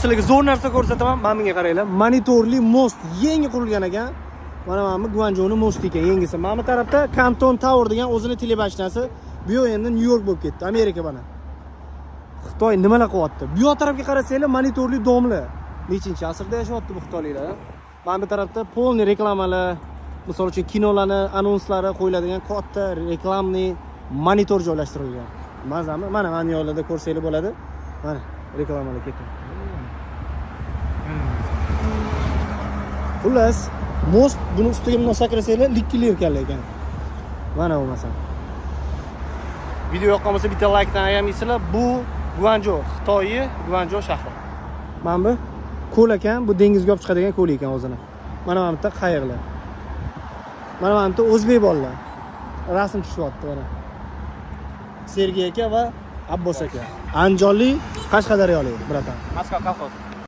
sizlarga zo'r narsa ko'rsataman. Mana bunga qaranglar. Monitorli most yangi qurilgan ekan. Mana bu Guanzhouning mosti ekan, yangisi. Mana bu tarafda Canton Tower degan o'zini telebashinasi. Bu yoq endi Nyu-York bo'lib ketdi, Amerika mana. Xitoy nimalar qilyapti? Bu yoq tarafga qarasanglar, monitorli domlar. Nechinchi asrda yashayapti bu xitoyliklar? Mana bu tarafda polni reklamalar, misol uchun kinolarni anonslari qo'yiladigan katta reklamli monitor joylashtirilgan. Mazami? Mana yo'llarda ko'rsanglar bo'ladi. Mana reklamalar ketyapti. Xullas, most buni ustiga bunday sakrasanglar, likkili ekan. Mana bu masalan. Video yoqqan bo'lsa bitta like-dan ayamaysizlar. Bu Guanzhou, Xitoyning Guanzhou shahri. Mana bu ko'l ekan, bu dengizga olib chiqadigan ko'l ekan o'zini. Mana bu yerda qayiqlar. Mana bu yerda o'zbek bolalar rasm tushyapti mana. Sergey aka va Abbos aka. Andijonlik, Qashqadaryolik, bratan. Moskva kolxoz.